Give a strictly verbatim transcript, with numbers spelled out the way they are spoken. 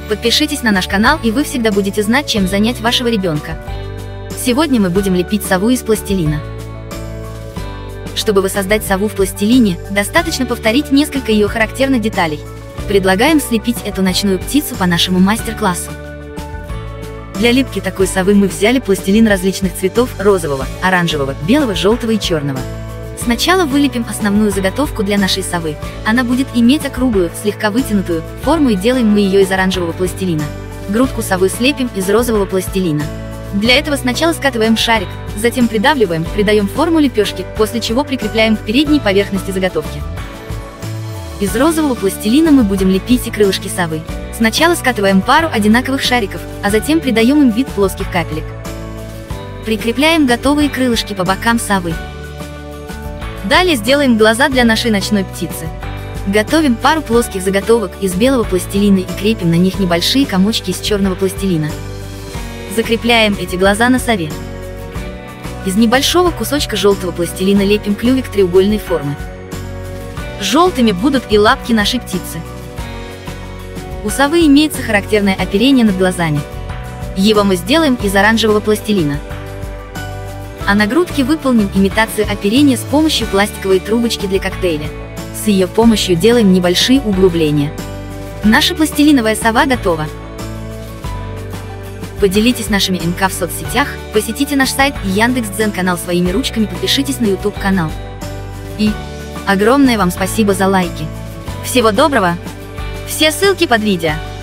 Подпишитесь на наш канал, и вы всегда будете знать, чем занять вашего ребенка. Сегодня мы будем лепить сову из пластилина. Чтобы воссоздать сову в пластилине, достаточно повторить несколько ее характерных деталей. Предлагаем слепить эту ночную птицу по нашему мастер-классу. Для лепки такой совы мы взяли пластилин различных цветов: розового, оранжевого, белого, желтого и черного. Сначала вылепим основную заготовку для нашей совы. Она будет иметь округлую, слегка вытянутую форму, и делаем мы ее из оранжевого пластилина. Грудку совы слепим из розового пластилина. Для этого сначала скатываем шарик, затем придавливаем, придаем форму лепешки, после чего прикрепляем к передней поверхности заготовки. Из розового пластилина мы будем лепить и крылышки совы. Сначала скатываем пару одинаковых шариков, а затем придаем им вид плоских капелек. Прикрепляем готовые крылышки по бокам совы. Далее сделаем глаза для нашей ночной птицы. Готовим пару плоских заготовок из белого пластилина и крепим на них небольшие комочки из черного пластилина. Закрепляем эти глаза на сове. Из небольшого кусочка желтого пластилина лепим клювик треугольной формы. Желтыми будут и лапки нашей птицы. У совы имеется характерное оперение над глазами. Его мы сделаем из оранжевого пластилина. А на грудке выполним имитацию оперения с помощью пластиковой трубочки для коктейля. С ее помощью делаем небольшие углубления. Наша пластилиновая сова готова. Поделитесь нашими эм ка в соцсетях, посетите наш сайт и Яндекс.Дзен-канал своими ручками, подпишитесь на YouTube канал. И огромное вам спасибо за лайки. Всего доброго! Все ссылки под видео.